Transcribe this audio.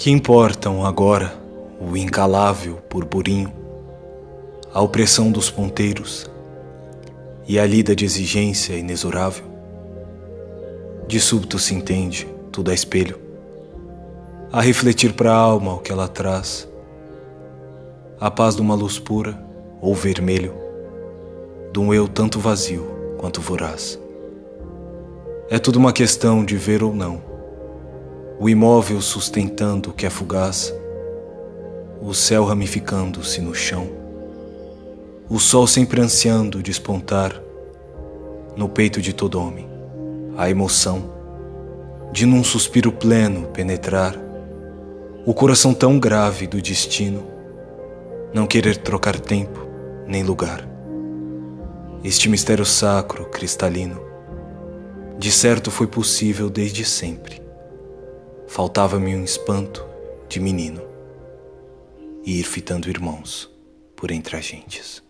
Que importam agora o incalável burburinho, a opressão dos ponteiros e a lida de exigência inexorável? De súbito se entende, tudo é espelho, a refletir para a alma o que ela traz, a paz de uma luz pura ou vermelho, de um eu tanto vazio quanto voraz. É tudo uma questão de ver ou não, o imóvel sustentando o que é fugaz, o céu ramificando-se no chão, o sol sempre ansiando despontar no peito de todo homem, a emoção de num suspiro pleno penetrar o coração tão grave do destino, não querer trocar tempo nem lugar. Este mistério sacro, cristalino, de certo foi possível desde sempre. Faltava-me um espanto de menino e ir fitando irmãos por entre as gentes.